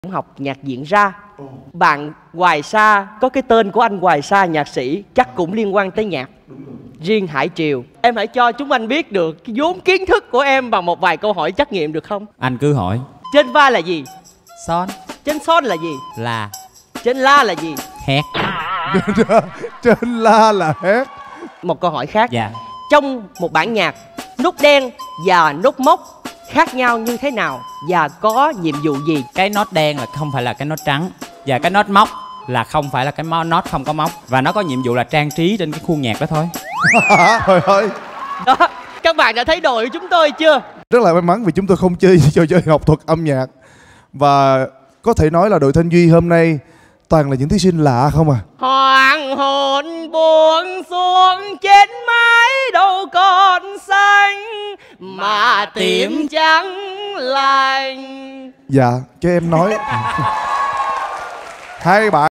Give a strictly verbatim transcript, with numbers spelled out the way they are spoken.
cũng học nhạc diễn ra. Bạn Hoài Sa, có cái tên của anh Hoài Sa nhạc sĩ chắc cũng liên quan tới nhạc. Riêng Hải Triều, em hãy cho chúng anh biết được cái vốn kiến thức của em bằng một vài câu hỏi trắc nghiệm được không? Anh cứ hỏi. Trên vai là gì? Son. Trên son là gì? Là. Trên la là gì? Hét. Trên la là hét. Một câu hỏi khác. Dạ. Trong một bản nhạc, nốt đen và nốt móc khác nhau như thế nào và có nhiệm vụ gì? Cái nốt đen là không phải là cái nốt trắng, và cái nốt móc là không phải là cái nốt không có móc, và nó có nhiệm vụ là trang trí trên cái khuôn nhạc đó thôi. Trời ơi. Đó, các bạn đã thấy đội của chúng tôi chưa? Rất là may mắn vì chúng tôi không chơi trò chơi học thuật âm nhạc. Và có thể nói là đội Thanh Duy hôm nay toàn là những thí sinh lạ không à. Hoàng hôn buông xuống trên mái đâu còn xanh mà tím trắng lành. Dạ, cho em nói. Hai bạn